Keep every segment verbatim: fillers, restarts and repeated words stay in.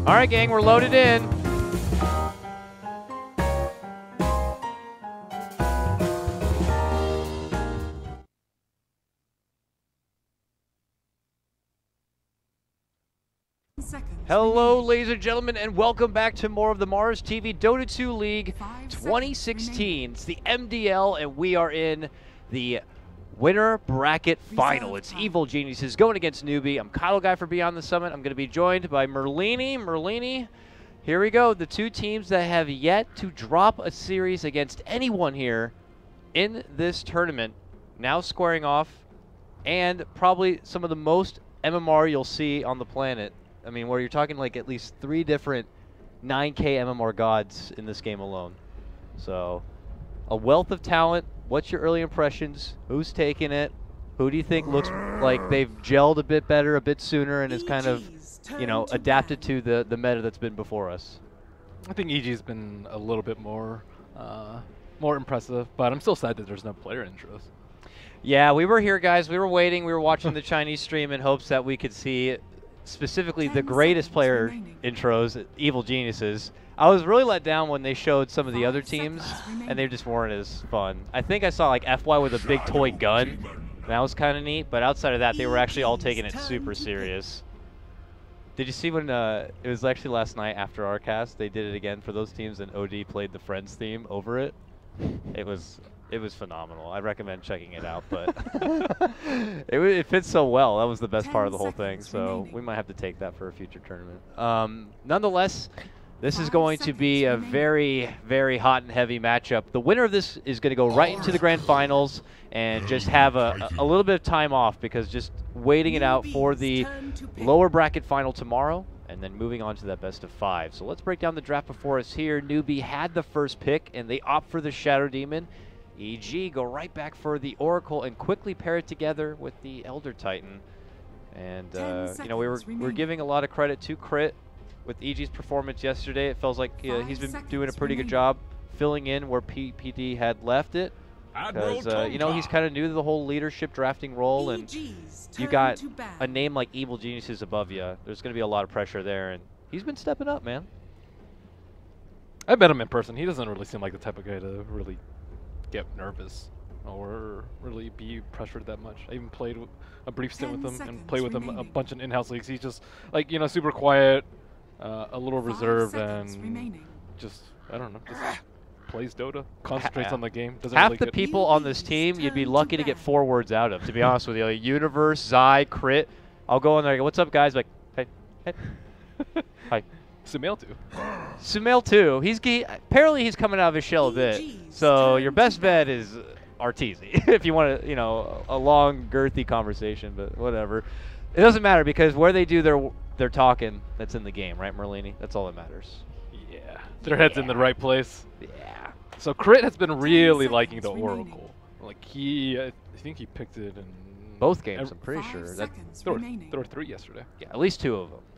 All right, gang, we're loaded in. Hello, ladies and gentlemen, and welcome back to more of the Mars T V Dota two League twenty sixteen. It's the M D L, and we are in the winner bracket final. It's Evil Geniuses going against Newbie. I'm Kyle Guy for Beyond the Summit. I'm going to be joined by Merlini. Merlini, here we go. The two teams that have yet to drop a series against anyone here in this tournament, now squaring off, and probably some of the most M M R you'll see on the planet. I mean, where you're talking like at least three different nine K M M R gods in this game alone. So, a wealth of talent. What's your early impressions? Who's taking it? Who do you think looks like they've gelled a bit better, a bit sooner, and is kind of, you know, adapted to the, the meta that's been before us? I think E G's been a little bit more, uh, more impressive, but I'm still sad that there's no player intros. Yeah, we were here, guys. We were waiting. We were watching the Chinese stream in hopes that we could see specifically the greatest player remaining. intros, Evil Geniuses. I was really let down when they showed some of the other teams, and they just weren't as fun. I think I saw like F Y with a big toy gun. That was kind of neat, but outside of that, they were actually all taking it super serious. Did you see when uh, it was actually last night after our cast, they did it again for those teams, and O D played the Friends theme over it? It was... It was phenomenal. I recommend checking it out, but it, it fits so well. That was the best part of the whole thing, so remaining. we might have to take that for a future tournament. Um, nonetheless, this is going to be a very, very hot and heavy matchup. The winner of this is going to go right into the grand finals and just have a, a little bit of time off because just waiting it out for the lower bracket final tomorrow and then moving on to that best of five. So let's break down the draft before us here. Newbie had the first pick, and they opt for the Shadow Demon. E G go right back for the Oracle and quickly pair it together with the Elder Titan. And, uh, you know, we were, we were giving a lot of credit to Crit with E G's performance yesterday. It feels like uh, he's been doing a pretty good job filling in where P P D had left it. Because, uh, you know, he's kind of new to the whole leadership drafting role. And you got a name like Evil Geniuses above you. There's going to be a lot of pressure there. And he's been stepping up, man. I met him in person. He doesn't really seem like the type of guy to really get nervous or really be pressured that much. I even played a brief stint with him and played with remaining. him a bunch of in-house leagues. He's just like, you know, super quiet, uh, a little Five reserved, and remaining. just, I don't know, just plays Dota, concentrates ha on the game. Doesn't Half really the get people on this team, you'd be lucky to get four words out of, to be honest with you. Like Universe, Zai, Crit. I'll go in there and go, what's up, guys? Like, hey, hey, hi. Sumail too. Sumail too. He's he, apparently he's coming out of his shell a bit. So your best bet is Arteezy if you want to, you know, a long girthy conversation. But whatever, it doesn't matter because where they do their their talking, that's in the game, right, Merlini? That's all that matters. Yeah, their yeah. head's in the right place. Yeah. So Crit has been really liking the Oracle. Like he, I think he picked it in both games. I'm pretty sure that there were, there were three yesterday. Yeah, at least two of them.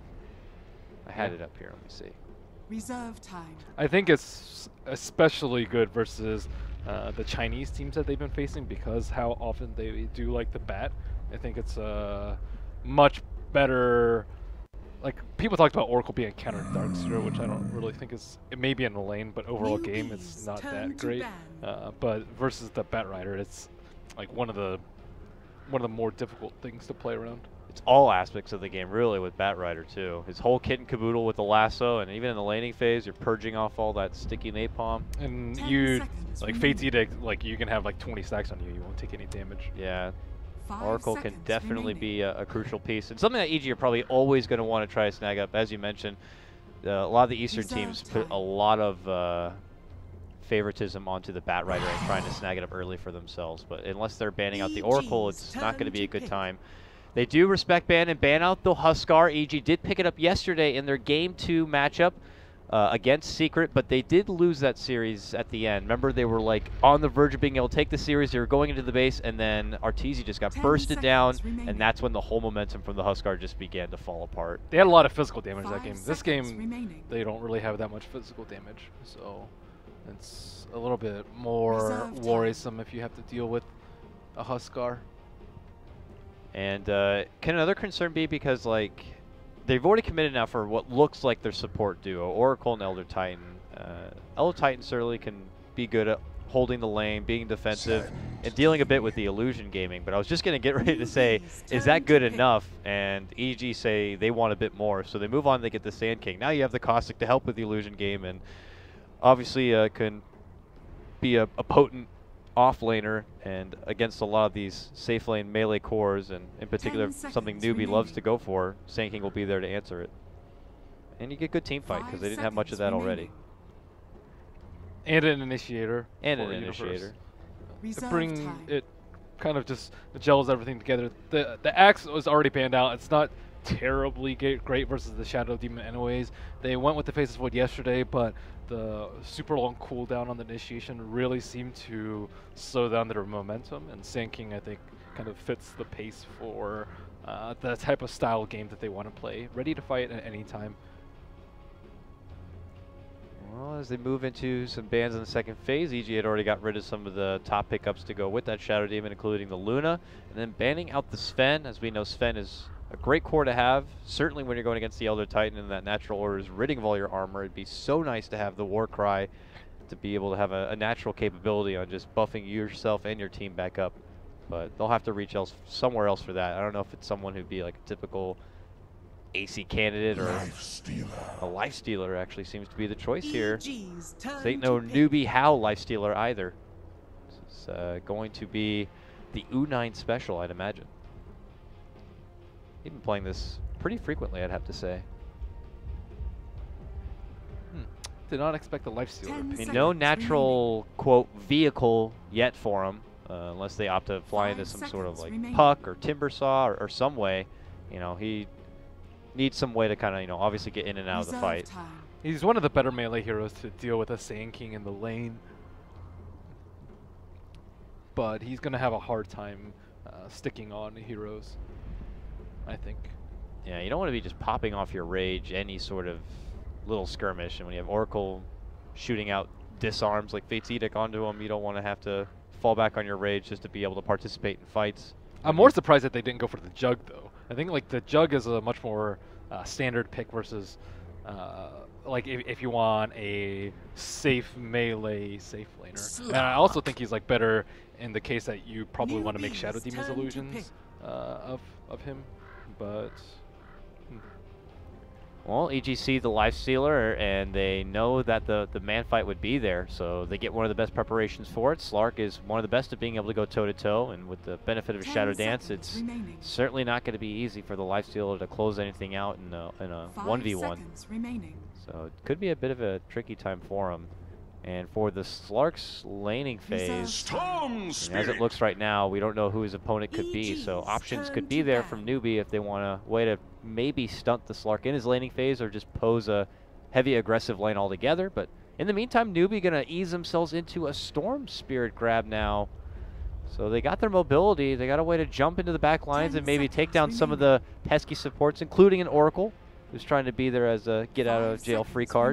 I had it up here. Let me see. Reserve time. I think it's especially good versus uh, the Chinese teams that they've been facing because how often they do like the bat. I think it's a uh, much better. Like people talked about Oracle being a counter Darkseer, which I don't really think is. It may be in the lane, but overall Newbies game it's not that great. Uh, but versus the Bat Rider, it's like one of the one of the more difficult things to play around. It's all aspects of the game, really, with Bat Rider, too. His whole kit and caboodle with the lasso, and even in the laning phase, you're purging off all that sticky napalm. And you, like, Fate's Edict, like, you can have, like, twenty stacks on you. You won't take any damage. Yeah. Oracle can definitely remaining. be a, a crucial piece. And something that E G are probably always going to want to try to snag up. As you mentioned, uh, a lot of the Eastern Reserve teams time. put a lot of uh, favoritism onto the Bat Rider and trying to snag it up early for themselves. But unless they're banning out the Oracle, it's not going to be a good time. They do respect ban and ban out the Huskar. E G did pick it up yesterday in their game two matchup uh, against Secret, but they did lose that series at the end. Remember, they were like on the verge of being able to take the series. They were going into the base, and then Arteezy just got bursted down, remaining. and that's when the whole momentum from the Huskar just began to fall apart. They had a lot of physical damage Five that game. This game, remaining. they don't really have that much physical damage, so it's a little bit more Reserve worrisome time. if you have to deal with a Huskar. And uh, can another concern be because, like, they've already committed now for what looks like their support duo, Oracle and Elder Titan. Uh, Elder Titan certainly can be good at holding the lane, being defensive, and dealing a bit with the illusion gaming. But I was just going to get ready to say, is that good enough? And E G say they want a bit more. So they move on, they get the Sand King. Now you have the Caustic to help with the illusion game, and obviously uh, can be a, a potent off laner and against a lot of these safe lane melee cores, and in particular something newbie remaining. loves to go for. Sand King will be there to answer it. And you get good team fight because they didn't have much of that remaining. already. And an initiator. And an initiator. To bring time. it kind of just gels everything together. The the axe was already banned out. It's not terribly great versus the Shadow Demon anyways. They went with the Faceless Void yesterday, but the super long cooldown on the initiation really seemed to slow down their momentum, and Sand King, I think, kind of fits the pace for uh, the type of style game that they want to play. Ready to fight at any time. Well, as they move into some bans in the second phase, E G had already got rid of some of the top pickups to go with that Shadow Demon, including the Luna, and then banning out the Sven. As we know, Sven is a great core to have. Certainly when you're going against the Elder Titan and that natural order is ridding of all your armor, it'd be so nice to have the War Cry to be able to have a, a natural capability on just buffing yourself and your team back up. But they'll have to reach else somewhere else for that. I don't know if it's someone who'd be like a typical A C candidate or life a life stealer actually seems to be the choice here. This ain't no newbie How life stealer either. This is uh, going to be the U nine special, I'd imagine. He's been playing this pretty frequently, I'd have to say. Hmm. Did not expect the life stealer. I mean, no natural quote vehicle yet for him, uh, unless they opt to fly into some sort of like remaining. puck or timber saw or, or some way. You know, he needs some way to kind of, you know, obviously get in and out Reserve of the fight. Time. He's one of the better melee heroes to deal with a Sand King in the lane. But he's going to have a hard time uh, sticking on heroes, I think. Yeah, you don't want to be just popping off your rage any sort of little skirmish. And when you have Oracle shooting out disarms like Fate's Edict onto him, you don't want to have to fall back on your rage just to be able to participate in fights. I'm more surprised that they didn't go for the Jug, though. I think like the Jug is a much more uh, standard pick versus uh, like if, if you want a safe melee safe laner. And I also think he's like better in the case that you probably want to make Shadow Demon's illusions uh, of of him, but. Hmm. Well, E G C the life stealer, and they know that the the man fight would be there, so they get one of the best preparations for it. Slark is one of the best at being able to go toe to toe, and with the benefit of Shadow Dance, it's remaining. certainly not going to be easy for the life stealer to close anything out in a in a one v one. So it could be a bit of a tricky time for him. And for the Slark's laning phase, as it looks right now, we don't know who his opponent could be. So options could be there from newbie if they want a way to maybe stunt the Slark in his laning phase or just pose a heavy aggressive lane altogether. But in the meantime, newbie going to ease themselves into a Storm Spirit grab now. So they got their mobility. They got a way to jump into the back lines and maybe take down some of the pesky supports, including an Oracle, who's trying to be there as a get out of jail free card.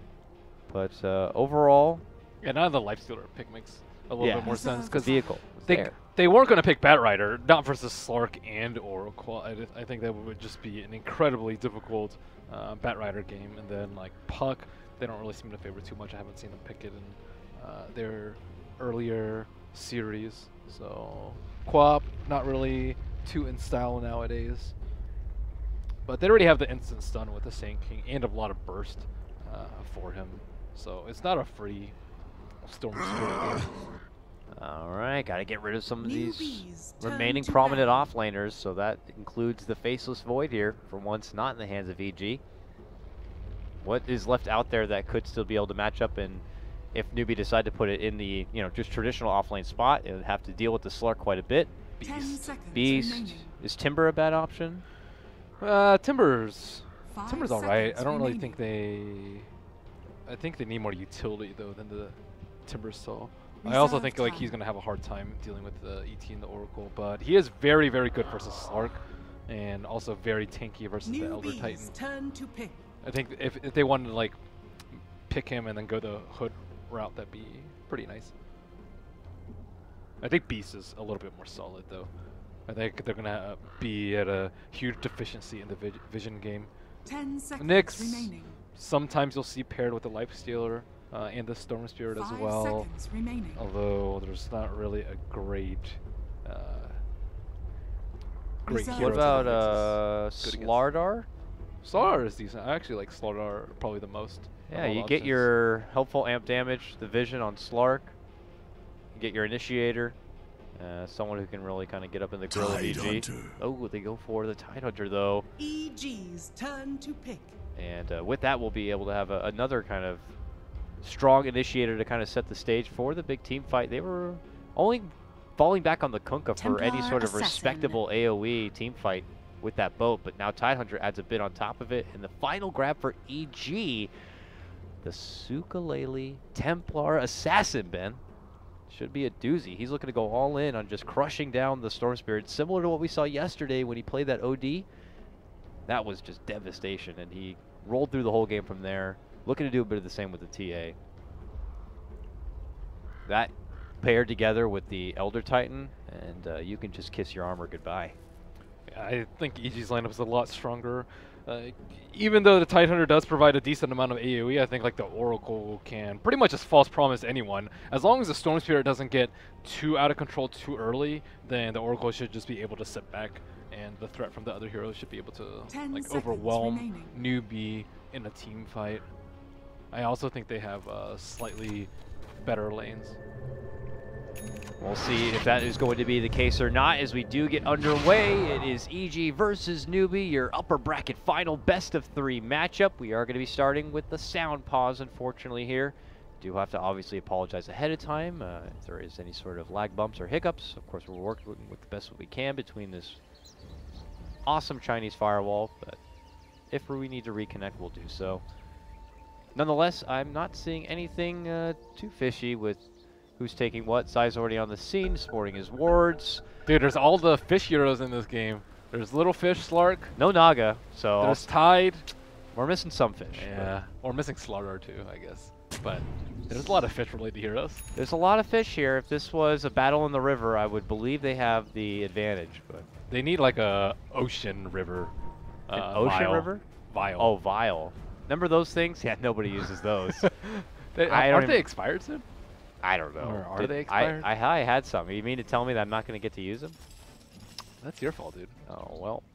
But uh, overall, yeah, now the life stealer pick makes a little yeah, bit more sense because vehicle they there. they weren't going to pick Batrider, not versus Slark and Oracle. I, I think that would just be an incredibly difficult uh, Batrider game. And then like Puck, they don't really seem to favor too much. I haven't seen them pick it in uh, their earlier series. So Quap, not really too in style nowadays. But they already have the instant stun with the Sand King and a lot of burst uh, for him. So it's not a free Storm Spirit game. All right, got to get rid of some of these remaining prominent offlaners. So that includes the Faceless Void here, for once not in the hands of E G. What is left out there that could still be able to match up, and if newbie decide to put it in the, you know, just traditional offlane spot, it would have to deal with the Slark quite a bit. Beast. Beast. Remaining. Is Timber a bad option? Uh, Timber's Five Timber's all right. I don't really think they. I think they need more utility though than the Timber Saw. I also think like he's gonna have a hard time dealing with the E T and the Oracle, but he is very, very good versus Slark, and also very tanky versus Newbies the Elder Titan. Turn to pick. I think if, if they wanted to like pick him and then go the Hood route, that'd be pretty nice. I think Beast is a little bit more solid though. I think they're gonna be at a huge deficiency in the vi vision game Ten seconds Nyx, remaining. sometimes you'll see paired with the Life Stealer uh, and the Storm Spirit as Five well. seconds remaining. Although there's not really a great, uh, great Reserve. hero. What to about the uh, Nyx is good against. Slardar? Slardar is decent. I actually like Slardar probably the most. of Yeah, all you the get options. your helpful amp damage, the vision on Slark. You get your initiator, uh, someone who can really kind of get up in the grill of E G. Oh, they go for the Tidehunter though. E G's turn to pick. And uh, with that, we'll be able to have a, another kind of strong initiator to kind of set the stage for the big team fight. They were only falling back on the Kunkka for any Templar sort of Assassin. respectable A O E team fight with that boat, but now Tidehunter adds a bit on top of it, and the final grab for E G, the Sukalele Templar Assassin, Ben. Should be a doozy. He's looking to go all in on just crushing down the Storm Spirit, similar to what we saw yesterday when he played that O D. That was just devastation, and he rolled through the whole game from there, looking to do a bit of the same with the T A. That paired together with the Elder Titan, and uh, you can just kiss your armor goodbye. I think E G's lineup is a lot stronger. Uh, even though the Tidehunter does provide a decent amount of A O E, I think like the Oracle can pretty much just false promise anyone. As long as the Storm Spirit doesn't get too out of control too early, then the Oracle should just be able to sit back, and the threat from the other heroes should be able to Ten like seconds overwhelm remaining. newbie in a team fight. I also think they have uh, slightly better lanes. We'll see if that is going to be the case or not as we do get underway. It is E G versus Newbie, your upper bracket final best of three matchup. We are going to be starting with the sound pause, unfortunately, here. Do have to obviously apologize ahead of time uh, if there is any sort of lag bumps or hiccups. Of course, we're working with the best we can between this awesome Chinese firewall, but if we need to reconnect, we'll do so. Nonetheless, I'm not seeing anything uh, too fishy with who's taking what. Zai's already on the scene, sporting his wards. Dude, there's all the fish heroes in this game. There's Little Fish, Slark. No Naga, so There's Tide. we're missing some fish. Yeah, or missing Slardar too, I guess. But there's a lot of fish-related heroes. There's a lot of fish here. If this was a battle in the river, I would believe they have the advantage. But They need like a ocean river. Uh, An ocean vial. river? Vial. Oh, vial. Remember those things? Yeah, nobody uses those. they, I aren't don't they even- expired soon? I don't know. Or are Did- they I, expired? I, I had some. You mean to tell me that I'm not going to get to use them? That's your fault, dude. Oh, well.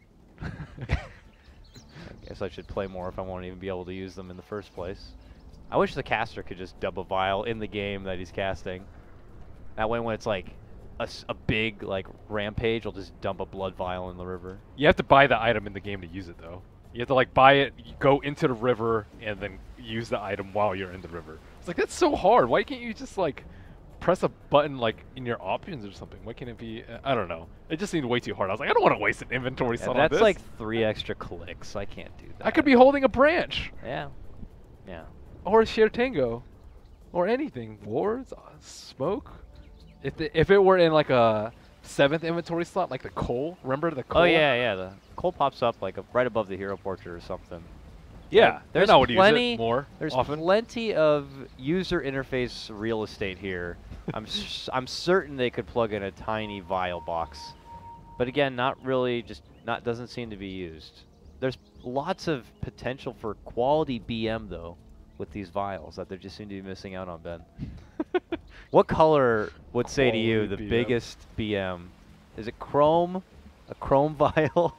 I guess I should play more if I won't even be able to use them in the first place. I wish the caster could just dub a vial in the game that he's casting. That way when it's like a, s- a big like rampage, I'll just dump a blood vial in the river. You have to buy the item in the game to use it, though. You have to like buy it, you go into the river, and then use the item while you're in the river. It's like, that's so hard. Why can't you just like press a button like in your options or something? Why can't it be? Uh, I don't know. It just seemed way too hard. I was like, I don't want to waste an inventory Yeah, slot on that's this. like three extra clicks. I can't do that. I could be holding a branch Yeah. Yeah. or a share tango or anything. Wards, uh, smoke. If the, if it were in like a seventh inventory slot, like the coal. Remember the coal? Oh yeah, yeah. The coal pops up like a, right above the hero portrait or something. Yeah. There's then I would plenty- use it more There's often. plenty of user interface real estate here. I'm s I'm certain they could plug in a tiny vial box, but again, not really. Just not doesn't seem to be used. There's lots of potential for quality B M though with these vials that they just seem to be missing out on. Ben, what color would say to you Quality the B M. biggest B M? Is it chrome? A chrome vial?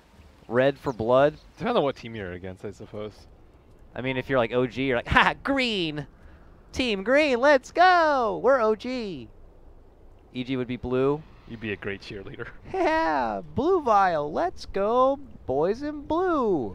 Red for blood? Depends on what team you're against, I suppose. I mean, if you're like O G, you're like, ha, green! Team green, let's go! We're O G! E G would be blue. You'd be a great cheerleader. Yeah, blue vial, let's go, boys in blue!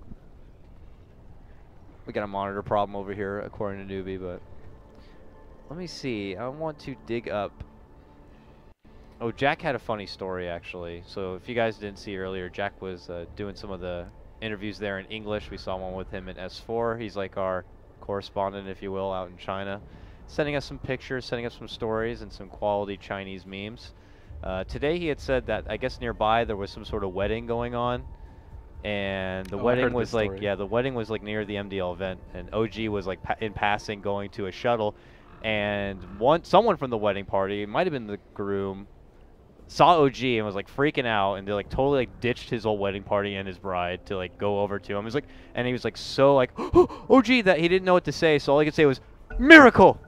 We got a monitor problem over here, according to Newbie, but... Let me see, I want to dig up... Oh, Jack had a funny story, actually. So if you guys didn't see earlier, Jack was uh, doing some of the interviews there in English. We saw one with him in S four. He's like our correspondent, if you will, out in China. Sending us some pictures, sending us some stories, and some quality Chinese memes. Uh, today he had said that, I guess nearby, there was some sort of wedding going on. And the Oh, I wedding heard was this like, story. yeah, the wedding was like near the M D L event. And O G was like pa in passing going to a shuttle. And one, someone from the wedding party, it might have been the groom, saw O G and was like freaking out, and they like totally like ditched his whole wedding party and his bride to like go over to him. He was like, and he was like so like O G that he didn't know what to say, so all he could say was miracle.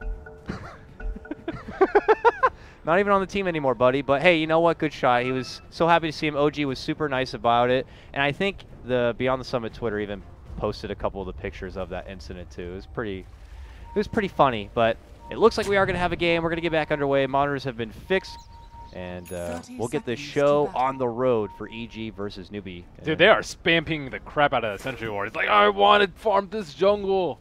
Not even on the team anymore, buddy. But hey, you know what? Good shot. He was so happy to see him. O G was super nice about it, and I think the Beyond the Summit Twitter even posted a couple of the pictures of that incident too. It was pretty, it was pretty funny. But it looks like we are going to have a game. We're going to get back underway. Monitors have been fixed, and uh, we'll get the show on the road for E G versus Newbie. Dude, they are spamming the crap out of that Sentry Ward. It's like, I want to farm this jungle.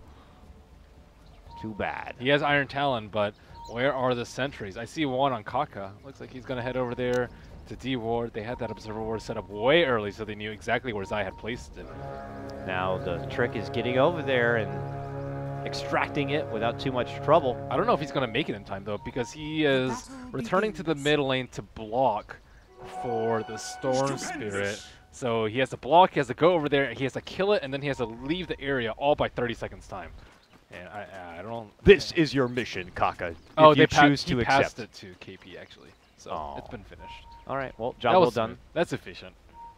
Too bad. He has Iron Talon, but where are the sentries? I see one on Kaka. Looks like he's going to head over there to D Ward. They had that Observer Ward set up way early, so they knew exactly where Zai had placed it. Now the trick is getting over there and extracting it without too much trouble. I don't know if he's going to make it in time, though, because he is returning to the mid lane to block for the Storm Spirit. So he has to block, he has to go over there, he has to kill it, and then he has to leave the area all by thirty seconds time. And I, I don't. This is your mission, Kaka. Oh, if they you pa choose he to passed accept. it to K P actually, so Oh. it's been finished. All right, well, That job well was done. smooth. That's efficient.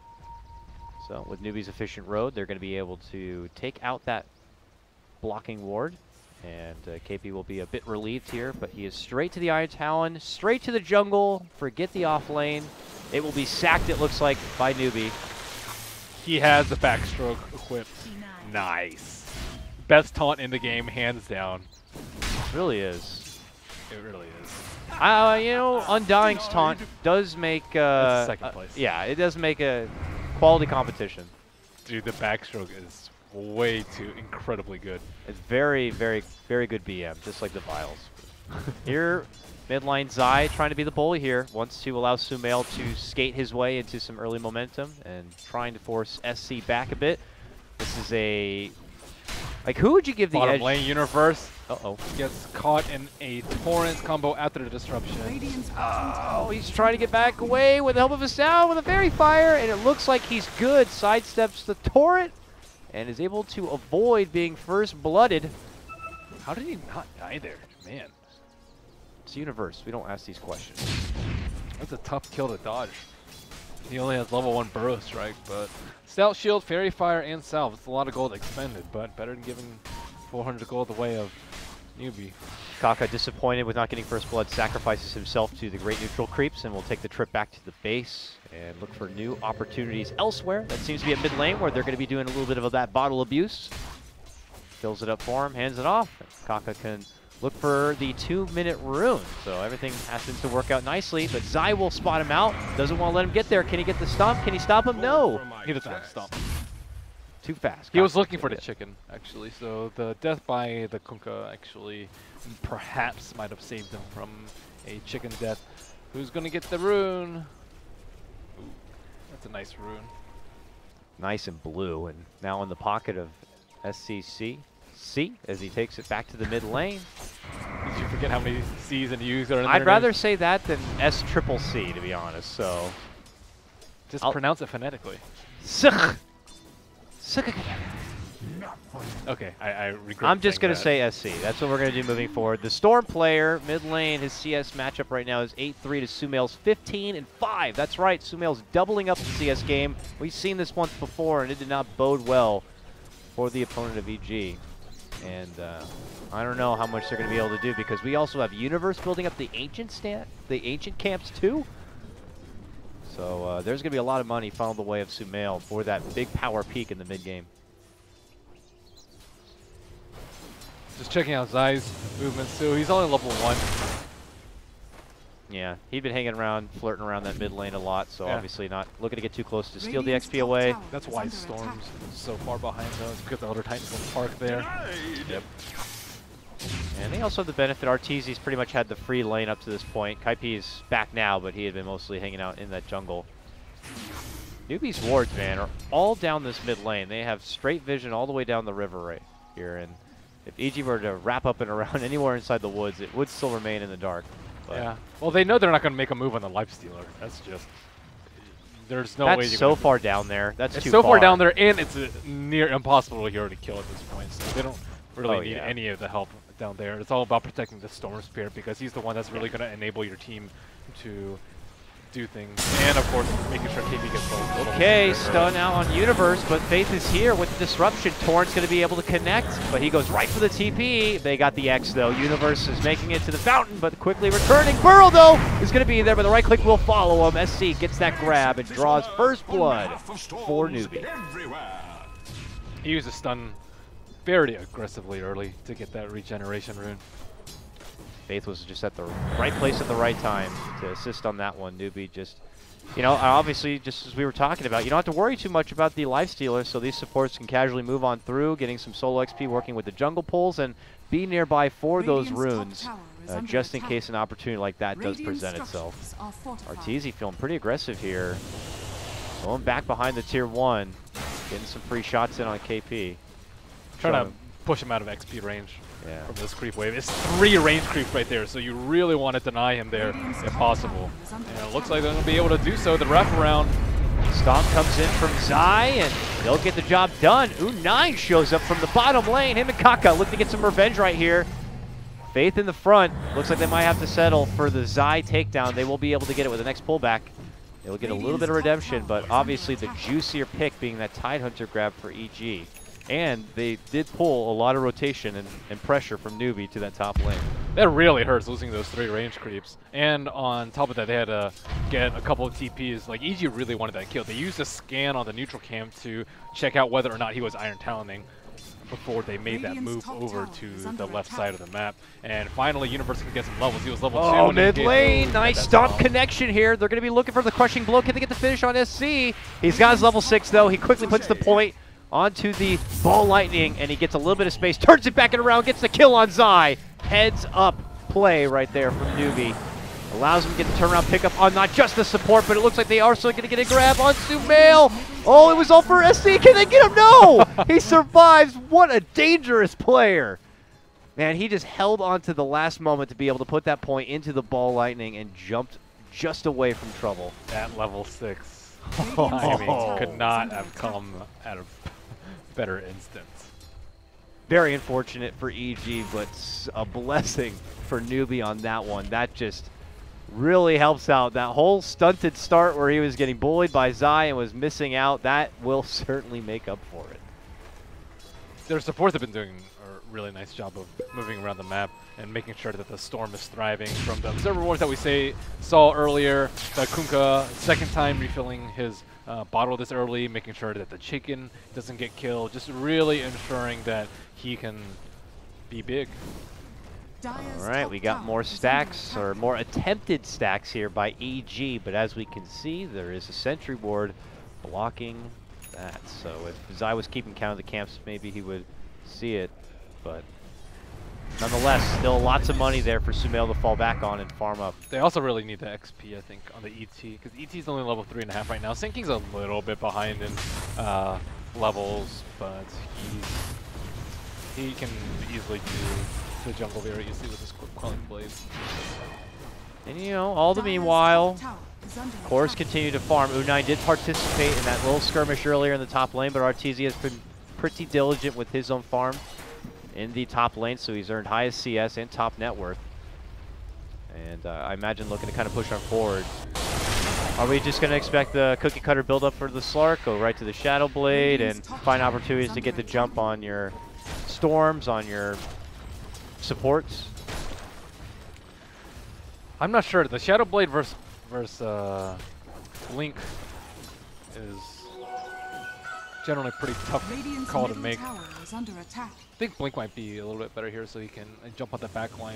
So with Newbie's efficient road, they're going to be able to take out that blocking ward, and uh, K P will be a bit relieved here. But he is straight to the Iron Talon, straight to the jungle. Forget the off lane. It will be sacked. It looks like by Newbie. He has the backstroke equipped. Nice. Best taunt in the game, hands down. It really is. It really is. Uh, you know, Undying's taunt does make uh, That's second uh, place. yeah, it does make a quality competition. Dude, the backstroke is way too incredibly good. It's very, very, very good B M, just like the Vials. Here, midline Zai trying to be the bully here, wants to allow Sumail to skate his way into some early momentum and trying to force S C back a bit. This is a... Like, who would you give the Bottom edge? lane universe Uh-oh. gets caught in a Torrent combo after the disruption. Radiant's Oh, he's trying to get back away with the help of a sound with a Fairy Fire, and it looks like he's good. Sidesteps the Torrent and is able to avoid being first blooded. How did he not die there? Man, It's Universe. We don't ask these questions. that's a tough kill to dodge. He only has level one Burrow Strike, but Stout Shield, Fairy Fire, and Salve. It's a lot of gold expended, but better than giving four hundred gold away of Newbie. Kaka, disappointed with not getting first blood, sacrifices himself to the Great Neutral Creeps and will take the trip back to the base and look for new opportunities elsewhere. That seems to be at mid lane where they're going to be doing a little bit of that bottle abuse. Fills it up for him, hands it off. Kaka can look for the two-minute rune. So everything happens to work out nicely, but Zai will spot him out. Doesn't want to let him get there. Can he get the stomp? Can he stop him? No. He doesn't want to stomp. Too fast. He was Kaka looking for the did it. chicken, actually, so the death by the Kunkka actually perhaps might have saved him from a chicken death. Who's going to get the rune? Ooh, that's a nice rune. Nice and blue, and now in the pocket of S C C. C as he takes it back to the mid lane. Did you forget how many C's and U's are in I'd their rather names? say that than S triple C, to be honest. So, Just I'll pronounce it phonetically. Sikh. Sikh. Okay, I, I regret I'm just saying gonna that. say S C. That's what we're gonna do moving forward. The Storm player, mid lane, his C S matchup right now is eight three to Sumail's fifteen and five. That's right, Sumail's doubling up the C S game. We've seen this once before, and it did not bode well for the opponent of E G. And uh, I don't know how much they're going to be able to do because we also have Universe building up the ancient stand, the ancient camps too. So uh, there's going to be a lot of money funneled the way of Sumail for that big power peak in the mid game. Just checking out Zai's movements too. He's only level one. Yeah, he'd been hanging around, flirting around that mid lane a lot, so Yeah. obviously not looking to get too close to steal the Radiant's X P top away. tower That's is why under Storm's attack. so far behind those, because the Elder Titans will park there. Yep. And they also have the benefit, Arteezy's pretty much had the free lane up to this point. Kaipi's back now, but he had been mostly hanging out in that jungle. Newbie's wards, man, are all down this mid lane. They have straight vision all the way down the river right here, and if E G were to wrap up and around anywhere inside the woods, it would still remain in the dark. But Yeah. Well, they know they're not going to make a move on the Lifestealer. That's just... There's no way that's you're so gonna far down there. That's It's too so far. far down there, and it's uh, near impossible here to kill at this point. So they don't really Oh, need yeah. any of the help down there. It's all about protecting the Storm Spirit because he's the one that's really going to enable your team to do things. And of course, making sure K P gets both. Okay, stun out on Universe, but Faith is here with the disruption. Torrent's going to be able to connect, but he goes right for the T P. They got the X, though. Universe is making it to the fountain, but quickly returning. Burrow, though, is going to be there, but the right click will follow him. S C gets that grab and draws first blood for Newbie. He used a stun very aggressively early to get that regeneration rune. Faith was just at the right place at the right time to assist on that one. Newbie just, you know, obviously, just as we were talking about, you don't have to worry too much about the lifestealer, so these supports can casually move on through, getting some solo X P, working with the jungle pulls, and be nearby for those runes, uh, just in case an opportunity like that does present itself. Arteezy feeling pretty aggressive here. Going back behind the tier one, getting some free shots in on K P. Trying to push him out of X P range. Yeah. From this creep wave. It's three range creeps right there, so you really want to deny him there if possible. And it looks like they're going to be able to do so. The wraparound. Stomp comes in from Zai, and they'll get the job done. U nine shows up from the bottom lane. Him and Kaka looking to get some revenge right here. Faith in the front. Looks like they might have to settle for the Zai takedown. They will be able to get it with the next pullback. They will get a little bit of redemption, but obviously the juicier pick being that Tidehunter grab for E G. And they did pull a lot of rotation and, and pressure from Newbie to that top lane. That really hurts, losing those three range creeps. And on top of that, they had to get a couple of T Ps. Like, E G really wanted that kill. They used a scan on the neutral cam to check out whether or not he was Iron Taloning before they made that move over to the left side of the map. And finally, Universe can get some levels. He was level two. Oh, mid lane. Nice stomp connection here. They're going to be looking for the crushing blow. Can they get the finish on S C? He's got his level six, though. He quickly puts the point onto the ball lightning, and he gets a little bit of space, turns it back and around, gets the kill on Zai. Heads up play right there from Newbie. Allows him to get the turnaround pickup on not just the support, but it looks like they are still going to get a grab on Sumail. Oh, it was all for S C. Can they get him? No! He survives. What a dangerous player. Man, he just held on to the last moment to be able to put that point into the ball lightning and jumped just away from trouble. That level six timing could not have come out of better instance. Very unfortunate for E G, but a blessing for Newbie on that one. That just really helps out. That whole stunted start where he was getting bullied by Zai and was missing out, that will certainly make up for it. Their supports have been doing a really nice job of moving around the map and making sure that the Storm is thriving from the Observer Wars that we say saw earlier. The Kunkka, second time refilling his uh, bottle this early, making sure that the chicken doesn't get killed, just really ensuring that he can be big. All right, we got more stacks, or more attempted stacks here by E G, but as we can see, there is a sentry ward blocking that. So if Zai was keeping count of the camps, maybe he would see it, but nonetheless, still lots of money there for Sumail to fall back on and farm up. They also really need the X P, I think, on the E T, because E T is only level three and a half right now. Sinking's a little bit behind in uh, levels, but he's, he can easily do the jungle very easily with his Quelling Blades. And you know, all the meanwhile, of course, continue to farm. U nine did participate in that little skirmish earlier in the top lane, but Arteezy has been pretty diligent with his own farm in the top lane, so he's earned highest C S and top net worth. And uh, I imagine looking to kind of push on forward. Are we just going to expect the cookie cutter build up for the Slark, go right to the Shadow Blade, and find opportunities to get the jump on your Storms, on your supports? I'm not sure. The Shadow Blade versus, versus uh, Blink is generally a pretty tough Radiant's call to middle make. tower is under attack. I think Blink might be a little bit better here so he can uh, jump on the back line.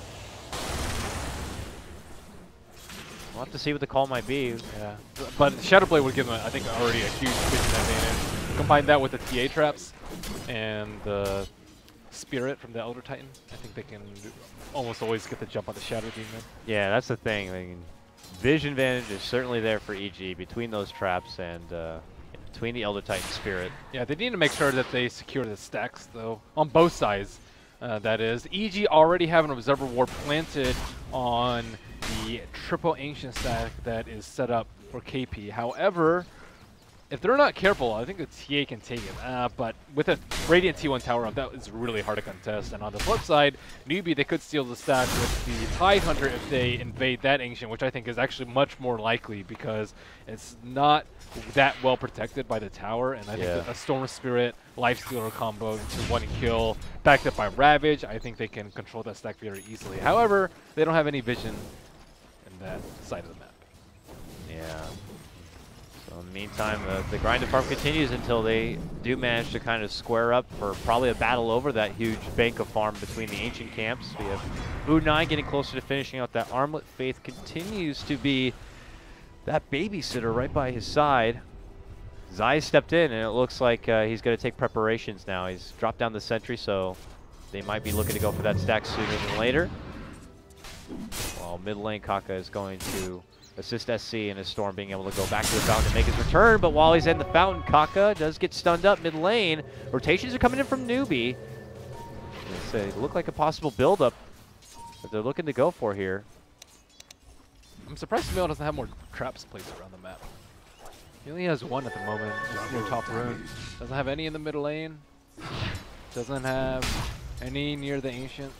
We'll have to see what the call might be. Yeah, but Shadow Blade would give him, I think, already a huge vision advantage. Combine that with the T A traps and the Spirit from the Elder Titan, I think they can almost always get the jump on the Shadow Demon. Yeah, that's the thing. I mean, vision advantage is certainly there for E G between those traps and uh, between the Elder Titan Spirit. Yeah, they need to make sure that they secure the stacks, though, on both sides. Uh, that is, E G already have an Observer Ward planted on the triple Ancient stack that is set up for K P. However, if they're not careful, I think the T A can take it. Uh, but with a Radiant T one tower up, that is really hard to contest. And on the flip side, Newbie, they could steal the stack with the Tidehunter if they invade that Ancient, which I think is actually much more likely because it's not that well protected by the tower. And I yeah. think a Storm Spirit, Lifestealer combo into one kill, backed up by Ravage, I think they can control that stack very easily. However, they don't have any vision in that side of the map. Yeah. So in the meantime, uh, the grind farm continues until they do manage to kind of square up for probably a battle over that huge bank of farm between the ancient camps. We have U nine getting closer to finishing out that Armlet. Faith continues to be that babysitter right by his side. Zai stepped in, and it looks like uh, he's going to take preparations now. He's dropped down the sentry, so they might be looking to go for that stack sooner than later. While mid lane, Kaka is going to assist S C and his Storm being able to go back to the fountain to make his return. But while he's in the fountain, Kaka does get stunned up mid lane. Rotations are coming in from Newbie. They look like a possible build-up that they're looking to go for here. I'm surprised Sumail doesn't have more traps placed around the map. He only has one at the moment, just near top rune. Doesn't have any in the mid lane. Doesn't have any near the Ancients.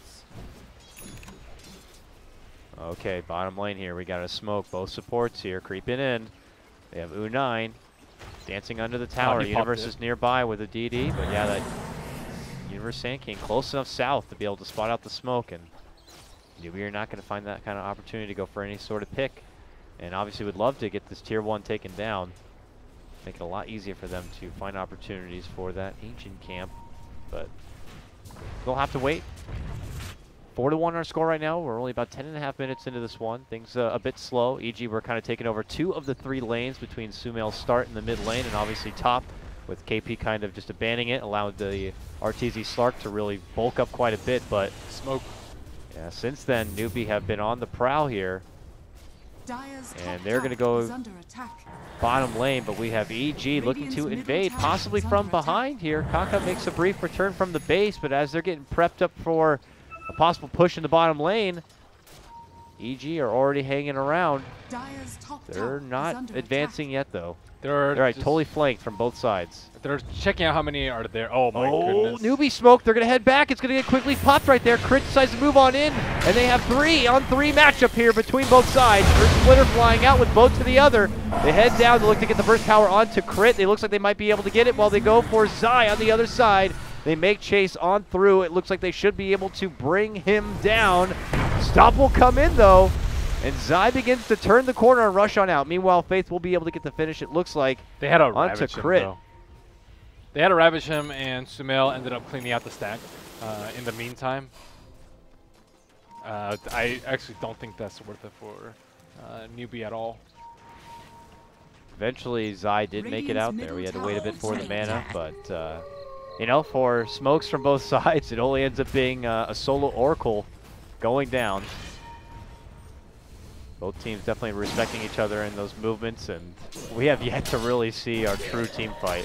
Okay, bottom lane here. We got a smoke. Both supports here creeping in. They have U nine dancing under the tower. Oh, Universe is nearby with a D D, but yeah, that Universe Sand King close enough south to be able to spot out the smoke, and Newbie are not going to find that kind of opportunity to go for any sort of pick. And obviously would love to get this tier one taken down. Make it a lot easier for them to find opportunities for that ancient camp, but they'll have to wait. Four to one our score right now. We're only about ten and a half minutes into this one. Things uh, a bit slow. E G, we're kind of taking over two of the three lanes between Sumail's start in the mid lane and obviously top, with K P kind of just abandoning it, allowed the R T Z Slark to really bulk up quite a bit. But Smoke. Yeah, since then, Newbie have been on the prowl here. Dire's And they're going to go bottom lane, but we have E G looking to invade, possibly from behind here. Kaka makes a brief return from the base, but as they're getting prepped up for a possible push in the bottom lane, E G are already hanging around. They're not advancing yet, though. They're, They're right, totally flanked from both sides. They're checking out how many are there. Oh my oh, goodness. Newbie smoke. They're going to head back. It's going to get quickly popped right there. Crit decides to move on in, and they have three on three matchup here between both sides. First Splitter flying out with both to the other. They head down to look to get the first tower onto Crit. It looks like they might be able to get it while they go for Zai on the other side. They make chase on through. It looks like they should be able to bring him down. Stop will come in, though. And Zai begins to turn the corner and rush on out. Meanwhile, Faith will be able to get the finish, it looks like. They had a onto ravage Crit. Him, though. They had to ravage him, and Sumail ended up cleaning out the stack uh, in the meantime. Uh, I actually don't think that's worth it for uh, Newbie at all. Eventually, Zai did make it out there. We had to wait a bit for the mana, but, uh, you know, for smokes from both sides, it only ends up being uh, a solo Oracle going down. Both teams definitely respecting each other in those movements, and we have yet to really see our true team fight.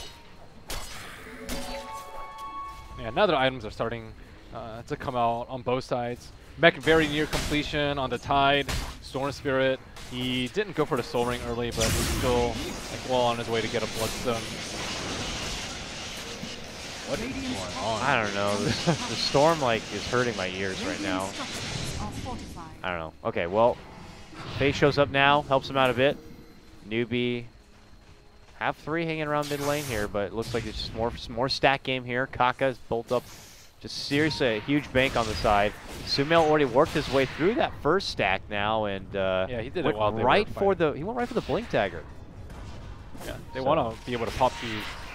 Yeah, now that items are starting uh, to come out on both sides. Mech very near completion on the Tide. Storm Spirit, he didn't go for the Soul Ring early, but he's still like, well on his way to get a Bloodstone. What is going on? I don't know. The, the storm like is hurting my ears right now. I don't know. Okay, well, Faye shows up now, helps him out a bit. Newbie have three hanging around mid lane here, but it looks like it's just more more stack game here. Kaka's built up just seriously a huge bank on the side. Sumail already worked his way through that first stack now, and uh, yeah, he did went it while they right were for fighting. the he went right for the blink dagger. Yeah, they So. want to be able to pop these.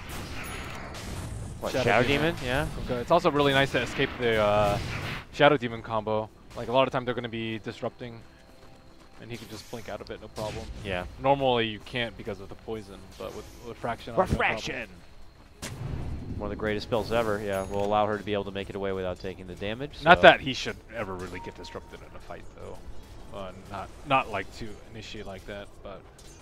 What, Shadow Shadow, Demon? Demon? Yeah. Okay. It's also really nice to escape the uh, Shadow Demon combo. Like a lot of time they're going to be disrupting, and he can just blink out of it, no problem. Yeah. Normally you can't because of the poison, but with Refraction. I'll have no problem. Refraction! One of the greatest spells ever. Yeah, will allow her to be able to make it away without taking the damage. Not so. that he should ever really get disrupted in a fight, though. Uh, not not like to initiate like that, but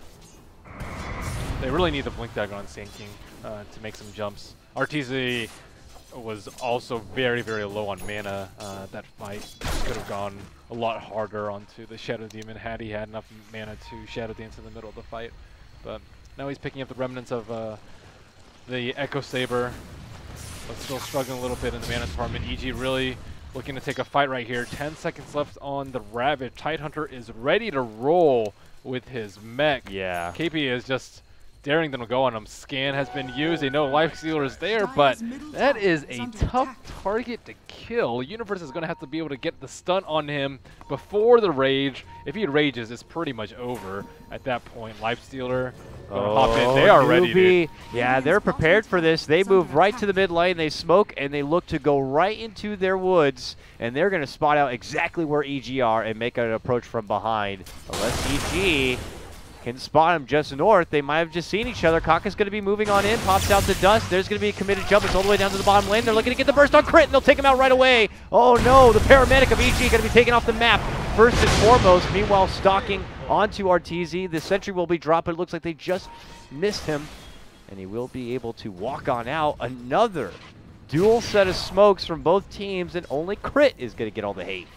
they really need the Blink Dagger on Sand King uh, to make some jumps. R T Z was also very, very low on mana. Uh, that fight could have gone a lot harder onto the Shadow Demon had he had enough mana to Shadow Dance in the middle of the fight. But Now he's picking up the remnants of uh, the Echo Saber, but still struggling a little bit in the mana department. E G really looking to take a fight right here. ten seconds left on the Ravage. Tidehunter is ready to roll with his mech. Yeah. K P is just daring them to go on him. Scan has been used. They know Life Stealer is there, but that is a tough target to kill. Universe is going to have to be able to get the stun on him before the rage. If he rages, it's pretty much over at that point. Life Stealer going to hop in. They are ready, dude. Yeah, they're prepared for this. They move right to the mid lane. They smoke, and they look to go right into their woods, and they're going to spot out exactly where E G are and make an approach from behind. Unless E G can spot him just north. They might have just seen each other. Kaka's going to be moving on in. Pops out the dust. There's going to be a committed jump. It's all the way down to the bottom lane. They're looking to get the burst on Crit, and they'll take him out right away. Oh, no. The paramedic of E G going to be taken off the map first and foremost. Meanwhile, stalking onto Arteezy. The sentry will be dropped, but it looks like they just missed him, and he will be able to walk on out. Another dual set of smokes from both teams, and only Crit is going to get all the hate.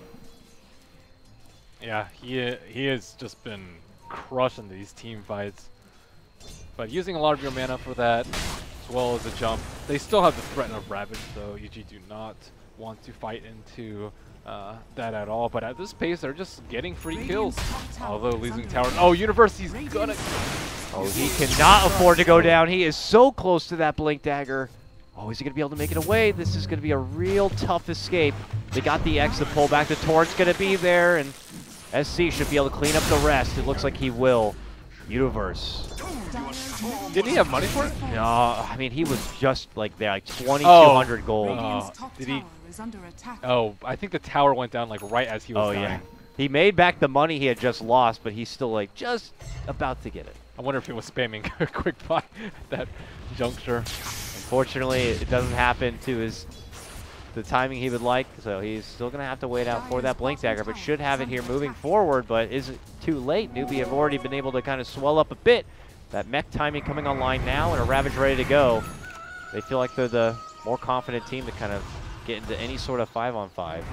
Yeah, he, he has just been crushing these team fights, but using a lot of your mana for that as well as a jump. They still have the threat of Ravage, though. E G do not want to fight into uh, that at all, but at this pace they're just getting free kills, although losing tower. Oh, University's gonna oh he cannot afford to go down. He is so close to that Blink Dagger. Oh, is he gonna be able to make it away? This is gonna be a real tough escape. They got the X to pull back. The Torrent's gonna be there, and S C should be able to clean up the rest. It looks like he will. Universe. Didn't he have money for it? No, I mean, he was just like there, like twenty-two hundred oh. gold. Uh, did he? Oh, I think the tower went down like right as he was oh, dying. yeah. He made back the money he had just lost, but he's still like just about to get it. I wonder if he was spamming quick buy at that juncture. Unfortunately, it doesn't happen to his the timing he would like, so he's still going to have to wait out for that Blink Dagger, but should have it here moving forward, but is it too late? Newbie have already been able to kind of swell up a bit. That mech timing coming online now, and a Ravage ready to go. They feel like they're the more confident team to kind of get into any sort of five on five.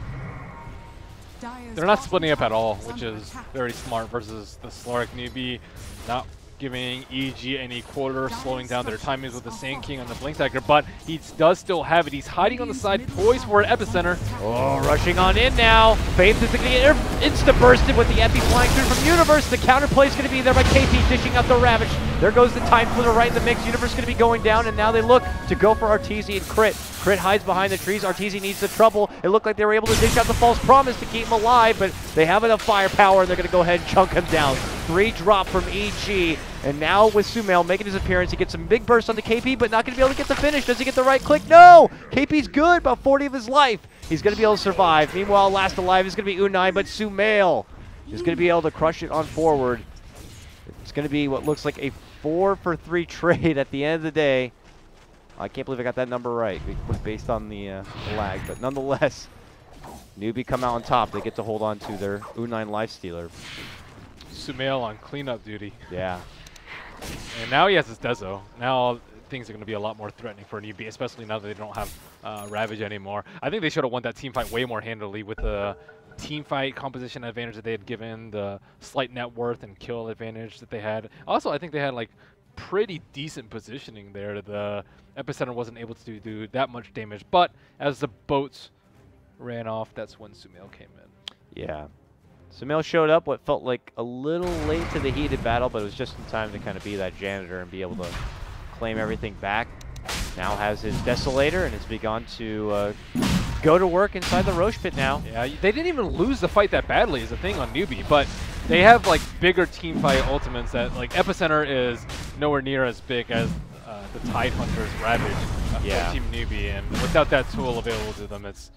They're not splitting up at all, which is very smart versus the Slark. Newbie not giving E G any quarter, slowing down their timings with the Sand King on the Blink Dagger, but he does still have it. He's hiding on the side, poised for an Epicenter. Oh, rushing on in now. Faith is going to get insta-bursted with the Epi flying through from Universe. The counterplay is going to be there by K P, dishing out the Ravage. There goes the Time Flitter right in the mix. Universe going to be going down, and now they look to go for Arteezy and Crit. Crit hides behind the trees. Arteezy needs the trouble. It looked like they were able to dish out the False Promise to keep him alive, but they have enough firepower, and they're going to go ahead and chunk him down. Three drop from E G, and now with Sumail making his appearance, he gets some big burst on the K P, but not going to be able to get the finish. Does he get the right click? No! K P's good, about forty of his life. He's going to be able to survive. Meanwhile, last alive is going to be Unai, but Sumail is going to be able to crush it on forward. It's going to be what looks like a four for three trade at the end of the day. I can't believe I got that number right based on the, uh, the lag, but nonetheless, Newbie come out on top. They get to hold on to their Unai Lifestealer. Sumail on cleanup duty. Yeah. And now he has his Dezo. Now things are going to be a lot more threatening for Newbie, especially now that they don't have uh, Ravage anymore. I think they should have won that team fight way more handily with the team fight composition advantage that they had given, the slight net worth and kill advantage that they had. Also, I think they had like pretty decent positioning there. The Epicenter wasn't able to do that much damage, but as the boats ran off, that's when Sumail came in. Yeah. Sumail showed up what felt like a little late to the heated battle, but it was just in time to kind of be that janitor and be able to claim everything back. Now has his Desolator and has begun to uh, go to work inside the Roche Pit now. Yeah, they didn't even lose the fight that badly is the thing on Newbie, but they have like bigger team fight ultimates that like Epicenter is nowhere near as big as uh, the Tidehunter's Ravage uh, yeah. for Team Newbie, and without that tool available to them, it's...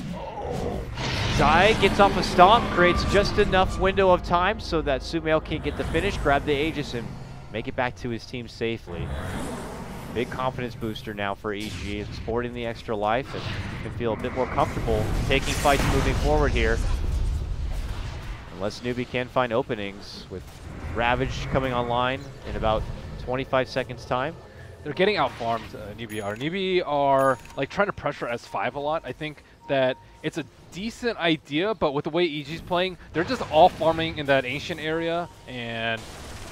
Zai gets off a stomp, creates just enough window of time so that Sumail can get the finish, grab the Aegis, and make it back to his team safely. Big confidence booster now for E G. It's sporting the extra life and can feel a bit more comfortable taking fights moving forward here. Unless Newbie can find openings with Ravage coming online in about twenty-five seconds time. They're getting out farmed, uh, Newbie are. Newbie are like trying to pressure S five a lot. I think that it's a decent idea, but with the way E G's playing, they're just all farming in that ancient area, and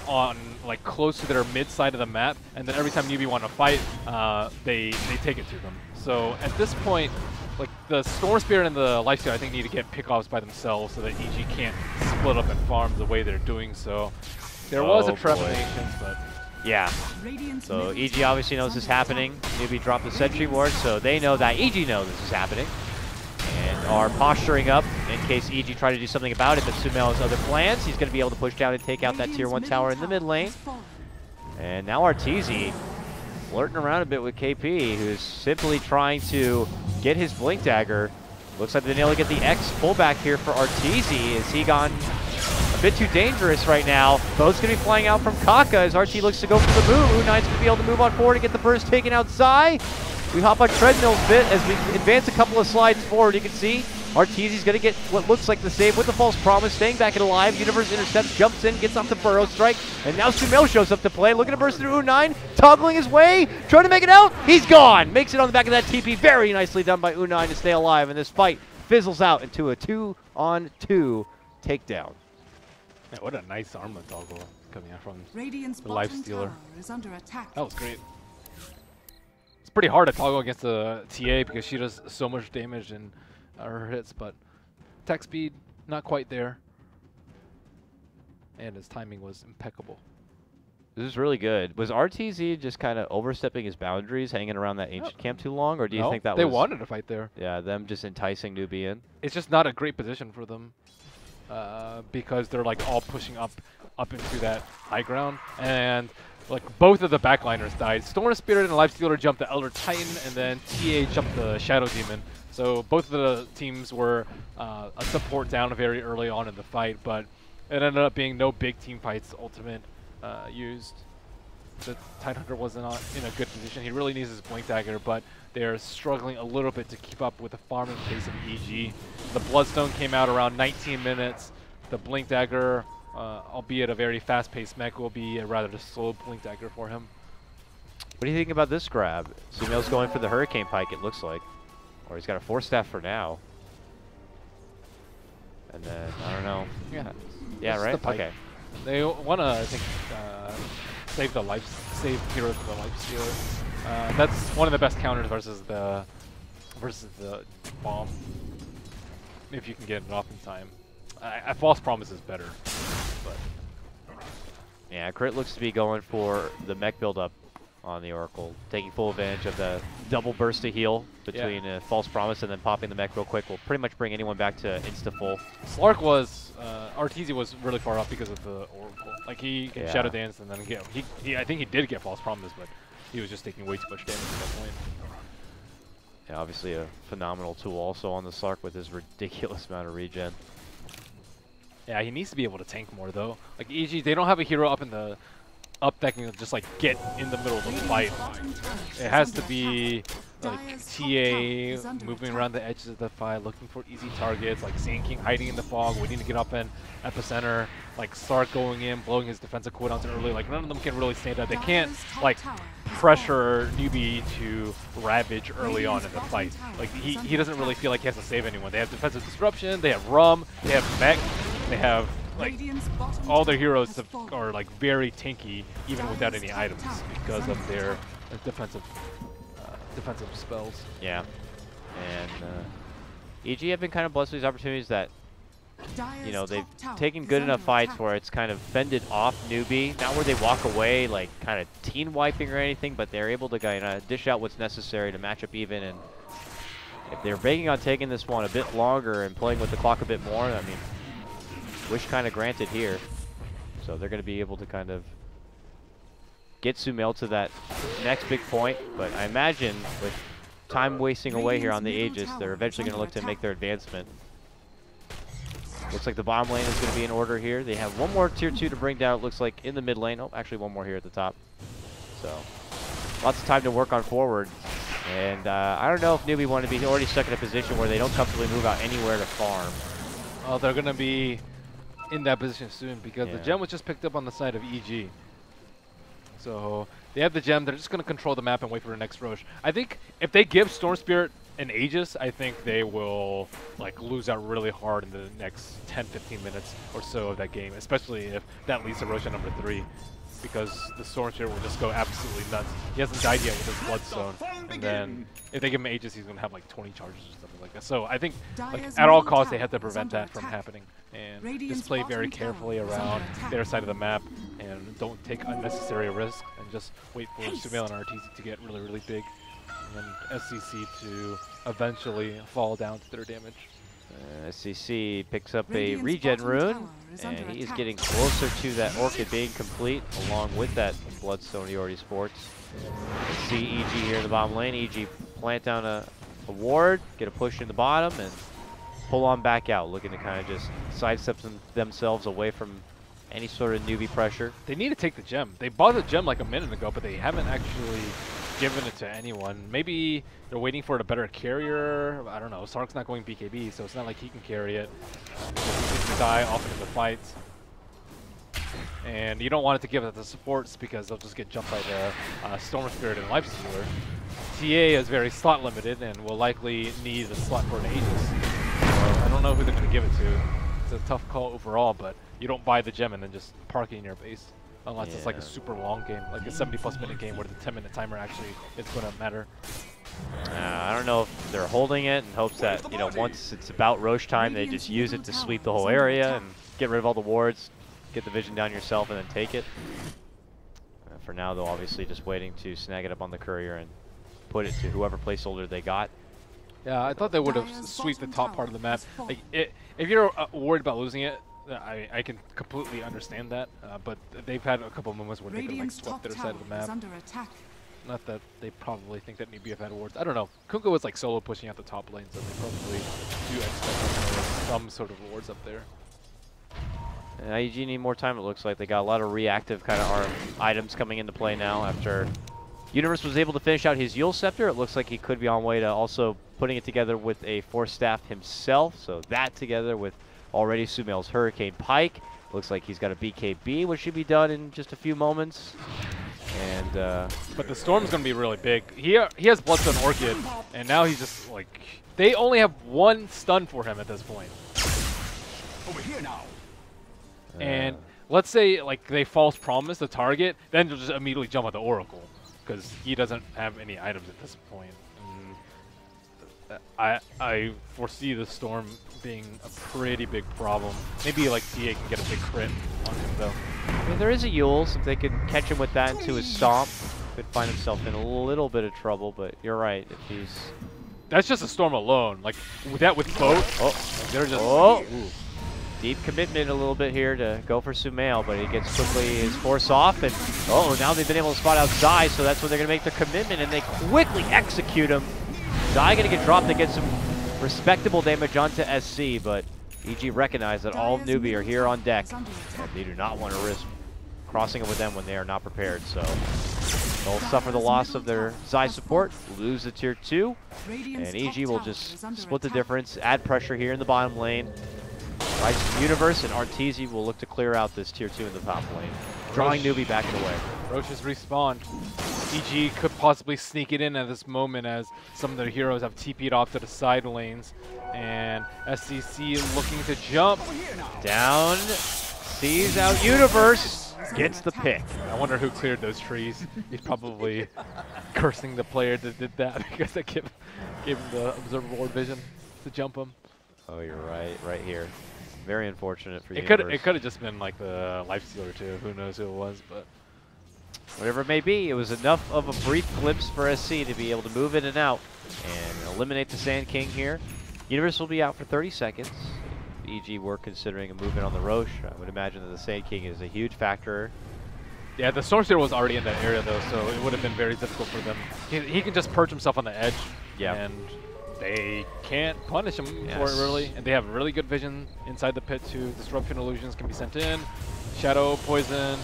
on like close to their mid side of the map, and then every time newbie want to fight, uh, they they take it to them. So at this point, like the Storm Spirit and the Lifestealer, I think need to get pickoffs by themselves so that E G can't split up and farm the way they're doing so. There Oh, was a boy. Trevenation, but Yeah. Radiant's So middle E G tower obviously knows this is is under happening. attack. Newbie dropped the sentry ward, so they know that E G knows this is happening. And are posturing up in case E G try to do something about it, but Sumail has other plans. He's going to be able to push down and take out that tier one Radiant's tower middle in the mid lane. has fallen. And now Arteezy flirting around a bit with K P, who's simply trying to get his Blink Dagger. Looks like they're able to get the X pullback here for Arteezy. Is he gone a bit too dangerous right now? Bo's going to be flying out from Kaka as Archie looks to go for the move. U nine's going to be able to move on forward and get the burst taken outside. We hop on treadmills a bit as we advance a couple of slides forward. You can see Arteezy's going to get what looks like the save with the false promise, staying back and alive. Universe intercepts, jumps in, gets off the burrow strike, and now Sumail shows up to play, looking to burst through U nine, toggling his way, trying to make it out. He's gone. Makes it on the back of that T P. Very nicely done by U nine to stay alive, and this fight fizzles out into a two-on-two takedown. yeah, what a nice armor toggle coming out from. Radiant's The bottom Lifestealer. tower is under attack. That was great. It's pretty hard to toggle against the T A because she does so much damage in uh, her hits, but attack speed not quite there, and his timing was impeccable. This is really good. Was R T Z just kind of overstepping his boundaries, hanging around that ancient camp too long, or do you No, think that they was wanted to fight there? yeah them just enticing newbie in? It's just not a great position for them uh, because they're like all pushing up up into that high ground, and like both of the backliners died. Storm Spirit and Lifestealer jumped the Elder Titan, and then T A jumped the Shadow Demon. So both of the teams were uh, a support down very early on in the fight, but it ended up being no big team fights ultimate uh, used. The Tidehunter wasn't on, in a good position. He really needs his Blink Dagger, but they're struggling a little bit to keep up with the farming pace of E G. The Bloodstone came out around nineteen minutes. The Blink Dagger, uh, albeit a very fast-paced mech, will be a rather slow Blink Dagger for him. What do you think about this grab? Sumail's going for the Hurricane Pike, it looks like. Or he's got a Force Staff for now. And then, I don't know. Yeah. Yeah, This is right? the Pike. Okay. They want to, I think, uh, save the life, save Hero to the Lifestealer. Uh, that's one of the best counters versus the versus the bomb. If you can get it off in time, I, I False Promise is better, but Yeah, Crit looks to be going for the mech build-up on the Oracle, taking full advantage of the double burst to heal between Yeah. uh, False Promise and then popping the mech real quick will pretty much bring anyone back to insta-full. Slark was uh, Arteezy was really far up because of the Oracle. Like he can Yeah. Shadow Dance and then get he, he I think he did get False Promise, but he was just taking way too much damage at that point. Yeah, obviously a phenomenal tool also on the Slark with his ridiculous amount of regen. Yeah, he needs to be able to tank more though. Like E G, they don't have a hero up in the up that can just like get in the middle of the fight. It has to be like T A moving around the edges of the fight, looking for easy targets, like Sand King hiding in the fog, waiting to get up in epicenter, like Stark going in, blowing his defensive cooldowns early. Like none of them can really stand out. They can't like pressure newbie to Ravage early on in the fight. Like he, he doesn't really feel like he has to save anyone. They have defensive disruption, they have Rum, they have Mech, they have like all their heroes have, are like very tanky even without any items because of their uh, defensive uh, defensive spells. Yeah. And uh, E G have been kind of blessed with these opportunities that, you know, they've taken good enough fights where it's kind of fended off newbie. Not where they walk away, like kind of teen wiping or anything, but they're able to kind of dish out what's necessary to match up even. And if they're banking on taking this one a bit longer and playing with the clock a bit more, I mean, wish kind of granted here. So they're going to be able to kind of get Sumail to that next big point. But I imagine with time wasting away here on the Aegis, they're eventually going to look to make their advancement. Looks like the bottom lane is going to be in order here. They have one more tier two to bring down, it looks like, in the mid lane. Oh, actually one more here at the top. So lots of time to work on forward. And uh, I don't know if newbie want to be already stuck in a position where they don't comfortably move out anywhere to farm. Oh, they're going to be in that position soon because Yeah. the gem was just picked up on the side of E G. So they have the gem. They're just going to control the map and wait for the next Roche. I think if they give Storm Spirit an Aegis, I think they will like lose out really hard in the next ten fifteen minutes or so of that game, especially if that leads to Roshan number three, because the Stormspirit will just go absolutely nuts. He hasn't died yet with his Bloodstone, and then if they give him Aegis, he's going to have like twenty charges or something like that. So I think like, at all costs they have to prevent that from happening, and just play very carefully around their side of the map, and don't take unnecessary risk, and just wait for Sumail and R T Z to get really, really big, and then S C C to eventually fall down to their damage. Uh, S C C picks up a regen rune, and he is getting closer to that Orchid being complete, along with that Bloodstone he already sports. See E G here in the bottom lane. E G plant down a, a ward, get a push in the bottom, and pull on back out, looking to kind of just sidestep them themselves away from any sort of newbie pressure. They need to take the gem. They bought the gem like a minute ago, but they haven't actually given it to anyone. Maybe they're waiting for a better carrier. I don't know. Sark's not going B K B, so it's not like he can carry it. He's going to die often in the fights. And you don't want it to give it to the supports because they'll just get jumped by the uh, Stormspirit and Lifestealer. T A is very slot limited and will likely need a slot for an Aegis. So I don't know who they're going to give it to. It's a tough call overall, but you don't buy the gem and then just park it in your base. Unless yeah. it's like a super long game, like a seventy plus minute game where the ten minute timer actually is going to matter. Uh, I don't know if they're holding it in hopes that, you know, once it's about Roche time, they just use it to sweep the whole area and get rid of all the wards, get the vision down yourself, and then take it. Uh, for now, though, obviously just waiting to snag it up on the courier and put it to whoever placeholder they got. Yeah, I thought they would have swept the top part of the map. Like, it, if you're uh, worried about losing it, I, I can completely understand that, uh, but they've had a couple moments where they can like sweep their side of the map. Not that they probably think that maybe have had wards. I don't know. Kunkka was like solo pushing out the top lane, so they probably do expect some sort of wards up there. Uh, E G need more time, it looks like. They got a lot of reactive kind of arm items coming into play now after Universe was able to finish out his Eul Scepter. It looks like he could be on way to also putting it together with a Force Staff himself, so that together with already Sumail's Hurricane Pike. Looks like he's got a B K B, which should be done in just a few moments. And uh, but the Storm's going to be really big. He, uh, he has Bloodstone Orchid, and now he's just like... They only have one stun for him at this point. Over here now. And uh, let's say like they false promise the target, then they'll just immediately jump at the Oracle, because he doesn't have any items at this point. And I, I foresee the Storm being a pretty big problem. Maybe like T A can get a big crit on him though. I mean, there is a Eul, so if they could catch him with that into his stomp, could find himself in a little bit of trouble, but you're right, if he's... That's just a Storm alone. Like, with that with boat, oh, they're just... Oh. Ooh. Deep commitment a little bit here to go for Sumail, but he gets quickly his force off, and oh, now they've been able to spot out Zai, so that's when they're going to make their commitment, and they quickly execute him. Zai going to get dropped to get some respectable damage onto S C, but E G recognize that all newbie are here on deck, and they do not want to risk crossing it with them when they are not prepared, so they'll suffer the loss of their Zai support, lose the tier two, and E G will just split the difference, add pressure here in the bottom lane. Rice Universe and Arteezy will look to clear out this tier two in the top lane, drawing Roche. newbie back in the way. Roche has respawned. E G could possibly sneak it in at this moment as some of their heroes have T P'd off to the side lanes. And S C C looking to jump. Down, sees out Universe, gets the pick. I wonder who cleared those trees. He's probably cursing the player that did that because they gave, gave him the observable vision to jump him. Oh, you're right, right here. Very unfortunate for you. It could it could have just been like the Lifestealer too. Who knows who it was, but whatever it may be, it was enough of a brief glimpse for S C to be able to move in and out and eliminate the Sand King here. Universe will be out for thirty seconds. If E G were considering a movement on the Roche, I would imagine that the Sand King is a huge factor. Yeah, the Stormspirit was already in that area though, so it would have been very difficult for them. He, he can just perch himself on the edge. Yeah. And they can't punish him yes. for it really, and they have really good vision inside the pit too. Disruption illusions can be sent in, shadow, poison,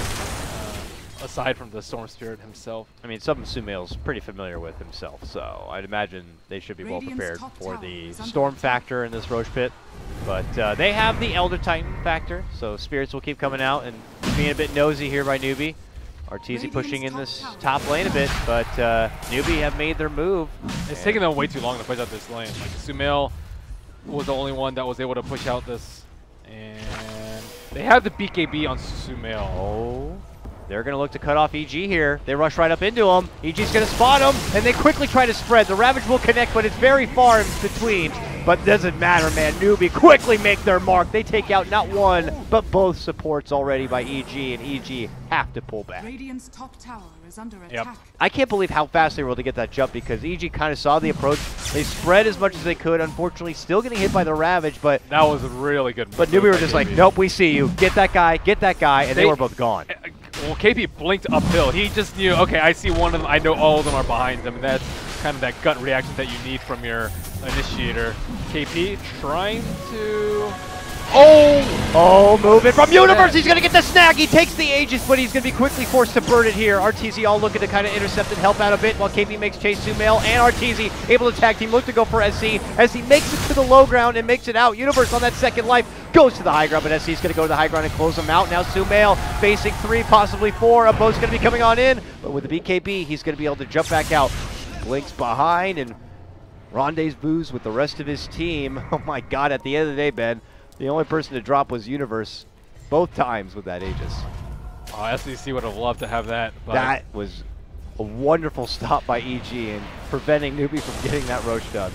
uh, aside from the Stormspirit himself. I mean, something Sumail's pretty familiar with himself, so I'd imagine they should be well prepared for the Storm factor in this Roche pit. But uh, they have the Elder Titan factor, so spirits will keep coming out and being a bit nosy here by newbie. Arteezy pushing in this top lane a bit, but uh, Newbie have made their move. It's taking them way too long to push out this lane. Like Sumail was the only one that was able to push out this, and they have the B K B on Sumail. Oh, they're going to look to cut off E G here. They rush right up into him. E G's going to spot him, and they quickly try to spread. The Ravage will connect, but it's very far in between. But doesn't matter, man. Newbie quickly make their mark. They take out not one, but both supports already by E G, and E G have to pull back. Radiant's top tower is under Yep. attack. I can't believe how fast they were able to get that jump because E G kind of saw the approach. They spread as much as they could. Unfortunately, still getting hit by the Ravage, but That was a really good. but move Newbie were by just K like, P. nope, we see you. Get that guy, get that guy, and they, They- were both gone. Uh, Well, K P blinked uphill. He just knew, okay, I see one of them. I know all of them are behind him. And that's kind of that gut reaction that you need from your initiator. K P trying to... Oh! Oh, moving from Universe. He's going to get the snag. He takes the Aegis, but he's going to be quickly forced to burn it here. Arteezy all looking to kind of intercept and help out a bit while K P makes chase Sumail and Arteezy able to tag team. Look to go for S C as he makes it to the low ground and makes it out. Universe on that second life goes to the high ground, but S C's going to go to the high ground and close him out. Now Sumail facing three, possibly four. A boat's going to be coming on in, but with the B K B, he's going to be able to jump back out. Blinks behind and rendezvous with the rest of his team. Oh my God, at the end of the day, Ben, the only person to drop was Universe both times with that Aegis. Oh, S E C would have loved to have that. But That was a wonderful stop by E G and preventing Newbie from getting that Roche done.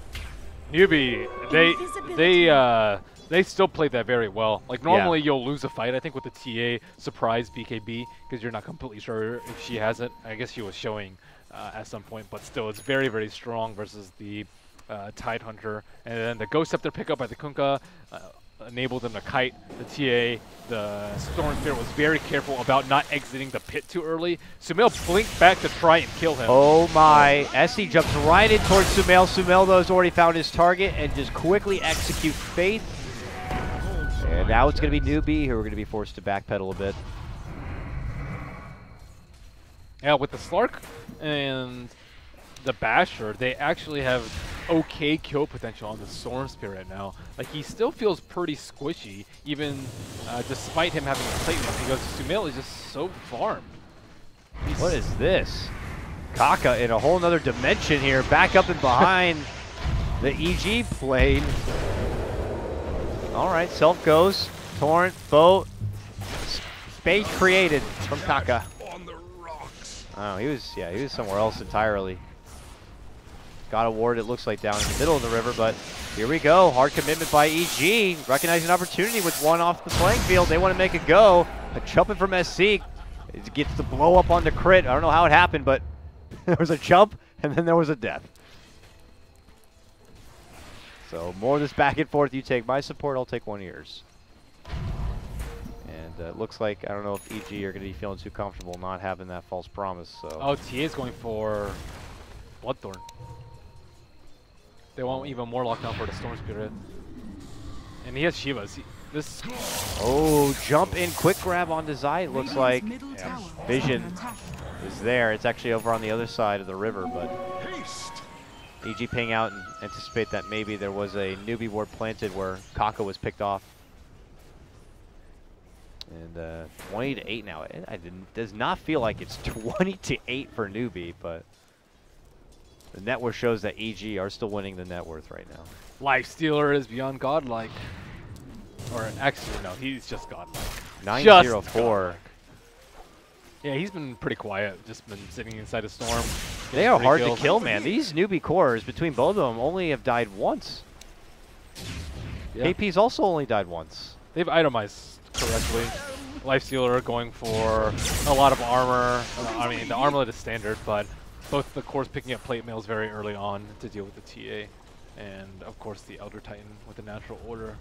Newbie, they they uh they still played that very well. Like normally Yeah. you'll lose a fight, I think, with the T A surprise B K B because you're not completely sure if she has it. I guess she was showing uh, at some point, but still, it's very very strong versus the uh, Tidehunter. And then the Ghost Scepter pickup by the Kunkka uh, enabled them to kite the T A. The Storm Spirit was very careful about not exiting the pit too early. Sumail blinked back to try and kill him. Oh my, S C jumps right in towards Sumail. Sumail though has already found his target and just quickly execute Faith. And now it's going to be Newbie who are going to be forced to backpedal a bit. Yeah, with the Slark and the Basher, they actually have okay kill potential on the Storm Spirit now. Like, he still feels pretty squishy, even uh, despite him having a plate mix, because Sumail is just so farmed. He's What is this? Kaka in a whole nother dimension here, back up and behind the E G plane. All right, self goes. Torrent, boat. Space created from Kaka. On the rocks. Oh, he was, yeah, he was somewhere else entirely. Got a ward, it looks like, down in the middle of the river, but here we go. Hard commitment by E G. Recognizing opportunity with one off the playing field. They want to make a go. A jumping from S C. It gets the blow up on the crit. I don't know how it happened, but there was a jump, and then there was a death. So more of this back and forth. You take my support, I'll take one of yours. And uh, it looks like, I don't know if E G are going to be feeling too comfortable not having that false promise. So. Oh, T A is going for Bloodthorn. They want even more lockdown for the Storm Spirit. And he has Shivas. He, this Oh, jump in, quick grab onto Zai. It looks like Middle yeah, tower is Vision under attack. is there. It's actually over on the other side of the river, but Haste. E G ping out and anticipate that maybe there was a newbie ward planted where Kaka was picked off. And uh, twenty to eight now. It, it does not feel like it's twenty to eight for newbie, but the net worth shows that E G are still winning the net worth right now. Life Stealer is beyond godlike. Or actually, no, he's just godlike. nine Just zero four. Yeah, he's been pretty quiet. Just been sitting inside a storm. They getting are three hard kills. to kill, man. These newbie cores, between both of them, only have died once. Yeah. K P's also only died once. They've itemized correctly. Lifestealer going for a lot of armor. Uh, I mean, the armlet is standard, but both the cores picking up plate mails very early on to deal with the T A. And, of course, the Elder Titan with the natural order.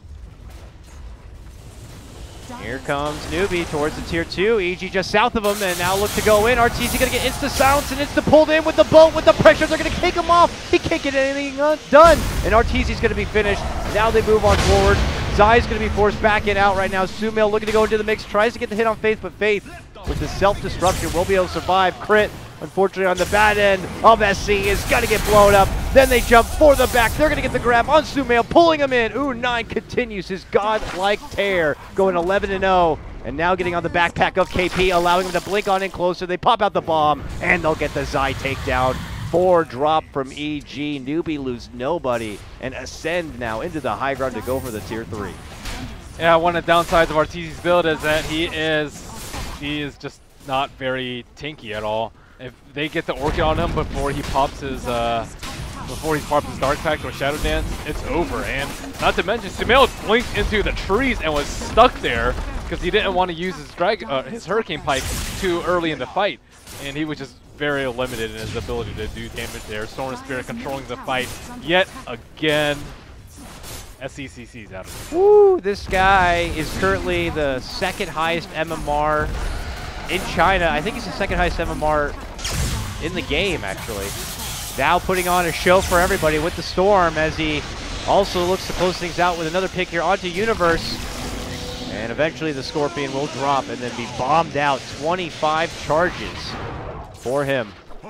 Here comes Newbie towards the tier two. E G just south of him, and now look to go in. Arteezy gonna get insta silence and insta pulled in with the boat with the pressure. They're gonna kick him off. He can't get anything uh, done. And Arteezy's gonna be finished. Now they move on forward. Zai's gonna be forced back and out right now. Sumail looking to go into the mix, tries to get the hit on Faith, but Faith with the self-destruction will be able to survive. Crit, unfortunately, on the bad end of S C is gonna get blown up. Then they jump for the back. They're gonna get the grab on Sumail, pulling him in. Ooh, nine continues his godlike tear, going eleven and oh. And now getting on the backpack of K P, allowing him to blink on in closer. They pop out the bomb, and they'll get the Zai takedown. Four drop from E G. Newbie lose nobody, and ascend now into the high ground to go for the tier three. Yeah, one of the downsides of Arteezy's build is that he is he is just not very tanky at all. If they get the Orchid on him before he pops his uh, before he pops his Dark Pact or Shadow Dance, it's over. And not to mention, Sumail blinked into the trees and was stuck there because he didn't want to use his drag uh, his Hurricane Pike too early in the fight, and he was just very limited in his ability to do damage there. Storm Spirit controlling the fight yet again. S C C C's out of it. Woo! This guy is currently the second highest M M R in China. I think he's the second highest M M R in the game, actually. Now putting on a show for everybody with the Storm as he also looks to close things out with another pick here onto Universe. And eventually the Scorpion will drop and then be bombed out. twenty-five charges for him.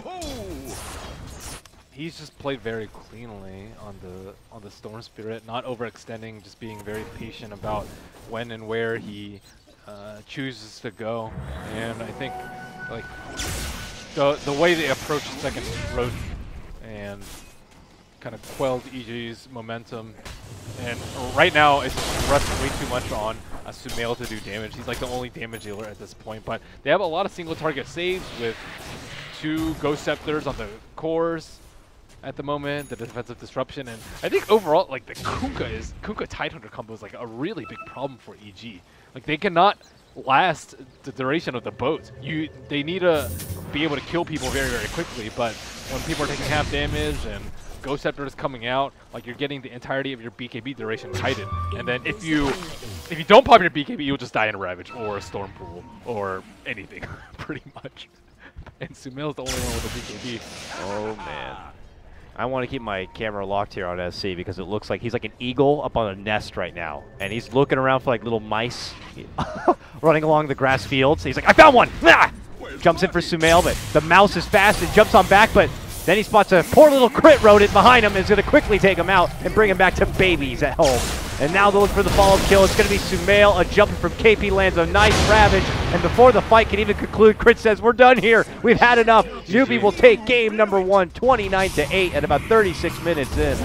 He's just played very cleanly on the on the Storm Spirit, not overextending, just being very patient about when and where he uh, chooses to go. And I think like the the way they approached second Rodent and kind of quelled E G's momentum. And right now it's just resting way too much on uh, Sumail to do damage. He's like the only damage dealer at this point, but they have a lot of single target saves with two Ghost Scepters on the cores at the moment, the defensive disruption, and I think overall, like the Kunkka is Kunkka Tidehunter combo is like a really big problem for E G. Like they cannot last the duration of the boat. You they need to be able to kill people very very quickly, but when people are taking half damage and Ghost Scepter is coming out, like you're getting the entirety of your B K B duration tightened, and then if you if you don't pop your B K B, you'll just die in a Ravage or a Storm Pool or anything, pretty much. And Sumail's the only one with a B K B. Oh man. I want to keep my camera locked here on S C because it looks like he's like an eagle up on a nest right now. And he's looking around for like little mice running along the grass fields. He's like, I found one! Ah! Jumps in for Sumail, but the mouse is fast and jumps on back, but then he spots a poor little crit rodent behind him and is going to quickly take him out and bring him back to babies at home. And now they'll look for the follow-up kill. It's going to be Sumail. A jumper from K P lands a nice Ravage. And before the fight can even conclude, Crit says, we're done here. We've had enough. Newbie will take game number one, twenty-nine to eight at about thirty-six minutes in.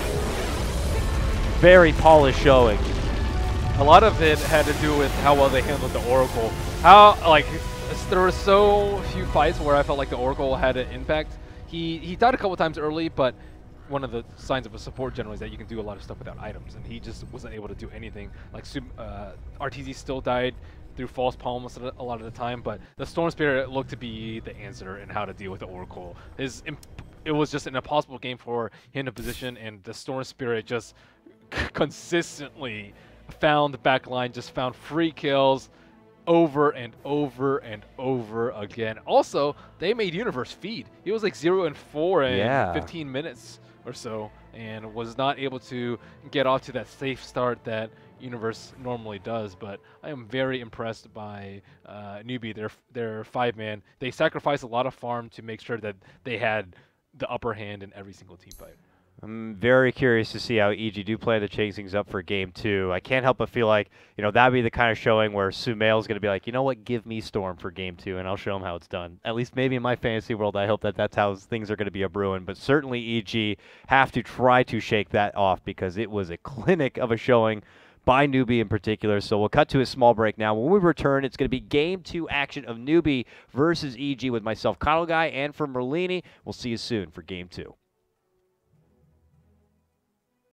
Very polished showing. A lot of it had to do with how well they handled the Oracle. How, like, there were so few fights where I felt like the Oracle had an impact. He, he died a couple times early, but one of the signs of a support general is that you can do a lot of stuff without items, and he just wasn't able to do anything. Like uh, Arteezy still died through false palms a lot of the time, but the Storm Spirit looked to be the answer in how to deal with the Oracle. His imp it was just an impossible game for him to position, and the Storm Spirit just consistently found the back line, just found free kills over and over and over again. Also, they made Universe feed. He was like zero and four in yeah. fifteen minutes or so, and was not able to get off to that safe start that Universe normally does. But I am very impressed by uh, Newbie. Their their five man. They sacrificed a lot of farm to make sure that they had the upper hand in every single team fight. I'm very curious to see how E G do plan to change things up for game two. I can't help but feel like, you know, that'd be the kind of showing where Sumail's going to be like, you know what, give me Storm for game two, and I'll show him how it's done. At least maybe in my fantasy world, I hope that that's how things are going to be a brewing. But certainly E G have to try to shake that off because it was a clinic of a showing by Newbie in particular. So we'll cut to a small break now. When we return, it's going to be game two action of Newbie versus E G with myself, Kyle Guy, and for Merlini. We'll see you soon for game two.